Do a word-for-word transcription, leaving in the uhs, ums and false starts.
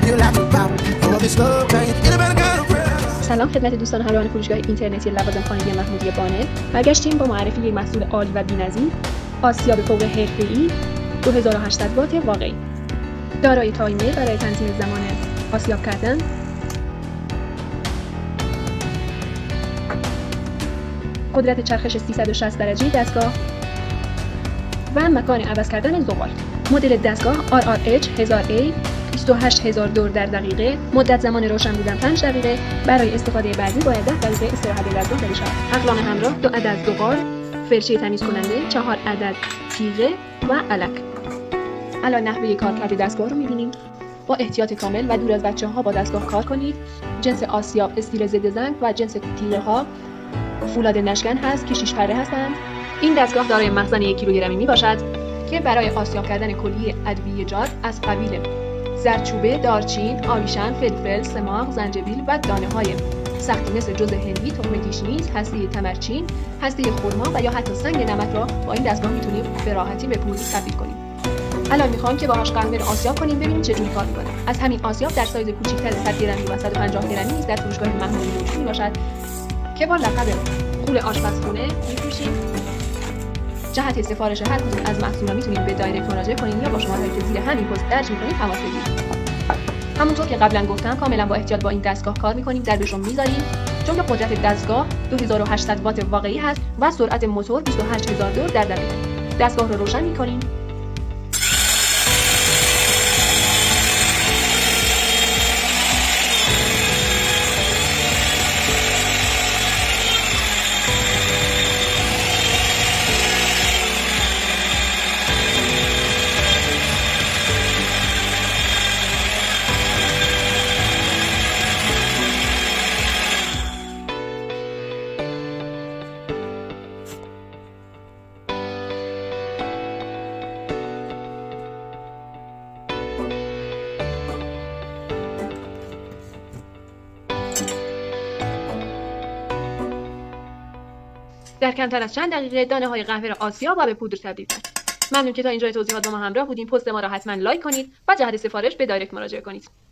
سلام خدمت دوستان همراهان فروشگاه اینترنتی لوازم خانگی محمودی بانل. برگشتیم با معرفی یک محصول عالی و بی‌نظیر، آسیاب فوق حرفه‌ای دو هزار و هشتصد وات واقعی، دارای تایمر برای تنظیم زمان آسیاب کردن، قدرت چرخش سیصد و شصت درجه دستگاه و مکان عوض کردن زغال. مدل دستگاه آر آر اچ هزار ای بیست و هشت هزار دور در دقیقه. مدت زمان روشن بودن پنج دقیقه. برای استفاده بعدی باید ده دقیقه استراحت دستگاه داده شود. اقلام همراه دو عدد زغال، فرچه تمیز کننده، چهار عدد تیغه و علک. الان نحوه کارکرد دستگاه رو می‌بینیم. با احتیاط کامل و دور از بچه‌ها با دستگاه کار کنید. جنس آسیاب استیل ضد زنگ و جنس تیغه ها فولاد نشکن هست که شش پره هستند. این دستگاه دارای مخزن یک کیلوگرمی می باشد که برای آسیاب کردن کلیه ادویه جات از قبیل زردچوبه، دارچین، آویشن، فلفل، سماق، زنجبیل و دانه‌های سختی مثل جوز هندی، تخم گیشنیز، هسته تمرچین، هسته خرما و یا حتی سنگ نمک را با این دستگاه میتونیم به راحتی به پودر تبدیل کنیم. الان میخوایم که باهاش قهوه رو آسیاب کنیم، ببینیم چه جوری کار میکنه. از همین آسیاب در سایز کوچیک‌تر صد گرمی و صد و پنجاه گرمی نیز در فروشگاه محمودی موجود میباشد که با لقب غول آشپزخونه میفروشیم. جهت سفارش هر کدوم از محصولات میتونید به دایرکت مراجعه کنید یا با شماره‌ای که زیر همین پست درج می‌کنید تماس بگیرید. همونطور که قبلا گفتم کاملا با احتیاط با این دستگاه کار می‌کنیم، دردش رو می‌ذاریم چون که قدرت دستگاه دو هزار و هشتصد وات واقعی هست و سرعت موتور بیست و هشت هزار دور در دقیقه. دستگاه رو روشن می‌کنیم. در کمتر از چند دقیقه دانه های قهوه را آسیاب و به پودر تبدیل کرد. ممنون که تا اینجای توضیحات با ما همراه بودین. پست ما را حتما لایک کنید و جهت سفارش به دایرکت مراجعه کنید.